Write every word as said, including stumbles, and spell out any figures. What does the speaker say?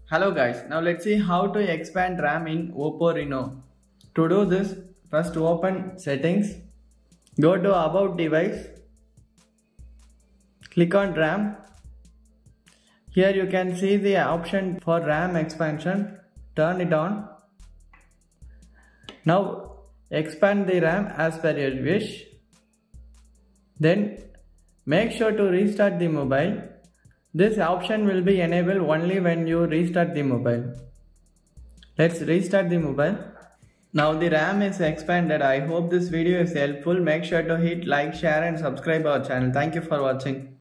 Hello guys, now let's see how to expand RAM in Oppo Reno. To do this, first open settings, go to about device, click on RAM. Here you can see the option for RAM expansion, turn it on. Now expand the RAM as per your wish. Then make sure to restart the mobile. This option will be enabled only when you restart the mobile. Let's restart the mobile. Now the RAM is expanded. I hope this video is helpful. Make sure to hit like, share and subscribe our channel. Thank you for watching.